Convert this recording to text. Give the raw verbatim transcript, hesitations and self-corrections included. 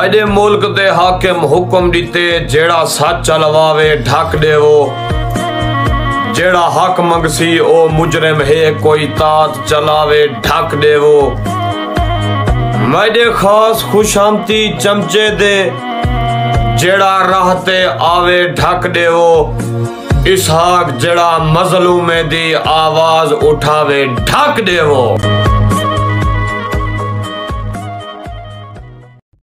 मेरे मुल्क दे हाकिम हुक्म दिते जेड़ा सच चलवावे ढक देवो, जेड़ा हक मंगसी ओ मुजरिम है कोई तात चलावे ढक देवो। मेरे खास खुशामती चमचे दे जेड़ा राहते आवे ढक देवो, इसहाक जेड़ा मजलूमे दी आवाज उठावे ढक देवो।